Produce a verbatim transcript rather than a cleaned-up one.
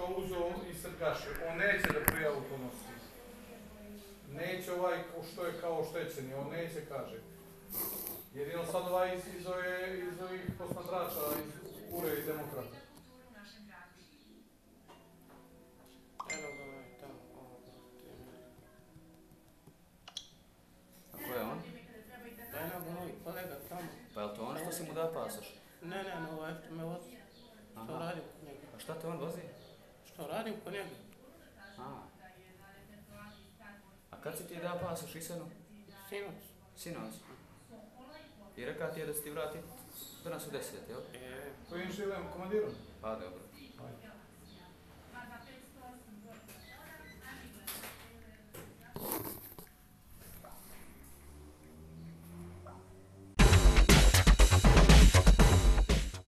uzeo i srkaše. On neće da prijavu podnosi. Neće ovaj što je kao oštećeni, on neće, kaže. Jedino sad ovaj iz, iz, ove, iz ovih posmatrača, iz Ure i Demokrata. Evo ga ovaj tamo, ovo, A ko je on? Eno ga ovaj kolega tamo. Pa je li to on što si mu da pasoš? Ne, ne, ne, ovaj što me vozi. Što radim kod njega? A šta te on vozi? Što radim kod njega? A. A kad si ti da pasoš Isenu? Sinoć. Sinoć. I reka ti je da si ti vrati danas u deset, jel? E, Kojim živem komandirom? Pa dobro. Ajde.